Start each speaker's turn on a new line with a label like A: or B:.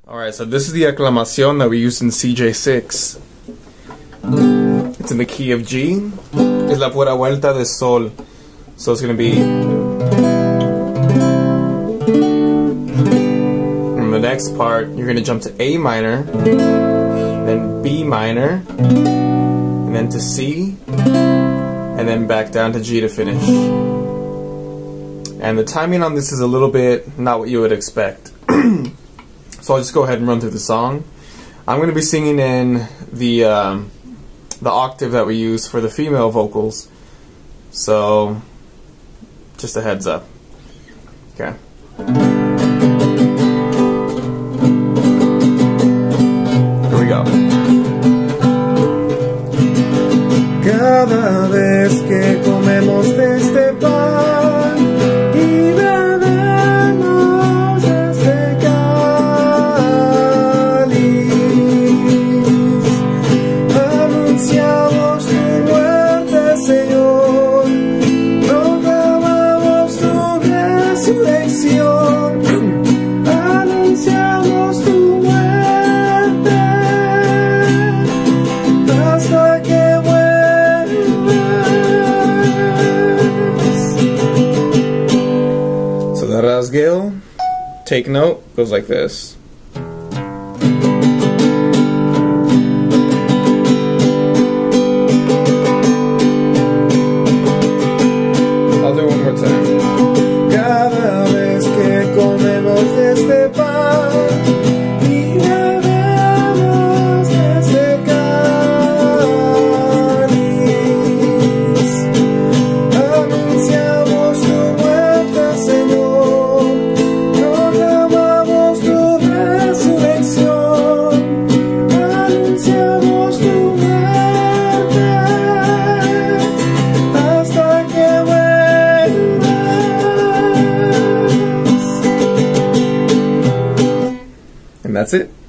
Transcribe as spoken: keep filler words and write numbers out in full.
A: Alright, so this is the acclamación that we used in C J six. It's in the key of G. Es la pura vuelta de Sol. So it's going to be... In the next part, you're going to jump to A minor, then B minor, and then to C, and then back down to G to finish. And the timing on this is a little bit not what you would expect. So I'll just go ahead and run through the song. I'm going to be singing in the um, the octave that we use for the female vocals. So just a heads up. Okay. Here we go.
B: Cada vez que comemos de este pan y bebemos de este cáliz, anunciamos tu muerte, Señor, proclamamos tu resurrección, anunciamos tu muerte hasta que
A: The rasgueo, take note, goes like this. I'll do it one more time.
B: Cada vez que comemos de este pan y bebemos de este cáliz, anunciamos tu muerte, Señor, proclamamos tu resurrección, anunciamos tu muerte hasta que vuelvas.
A: And that's it.